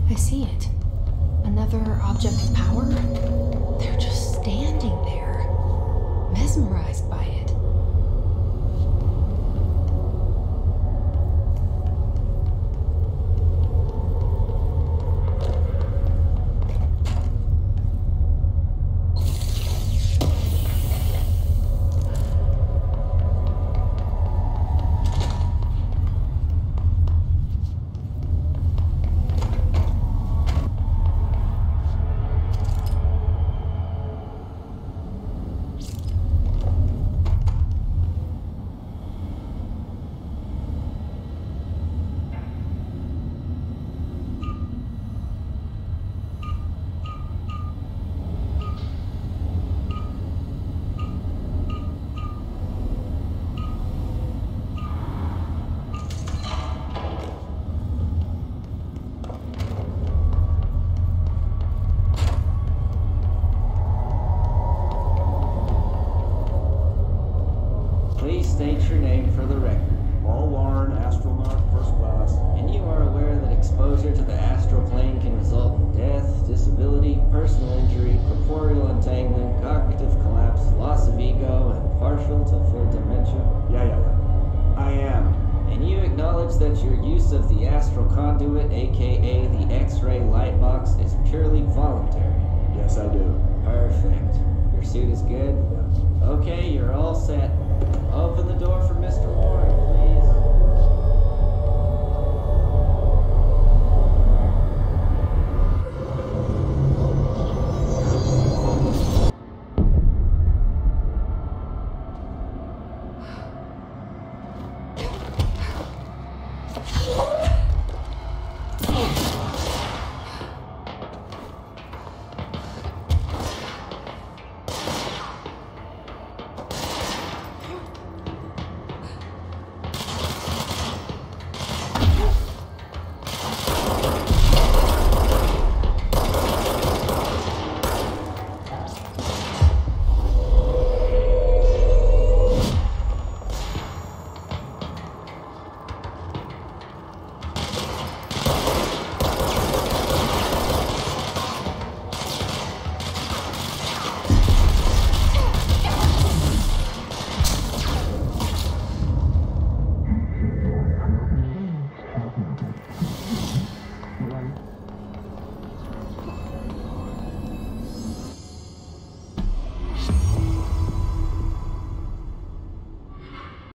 I see it. Another object of power? They're just standing there, mesmerized by it. Please state your name for the record. Paul Warren, astronaut, first class. And you are aware that exposure to the astral plane can result in death, disability, personal injury, corporeal entanglement, cognitive collapse, loss of ego, and partial to full dementia? Yeah. I am. And you acknowledge that your use of the astral conduit, aka the X-ray light box, is purely voluntary? Yes, I do. Perfect. Your suit is good? Yeah. Okay, you're all set. Open the door for Mr. Warren.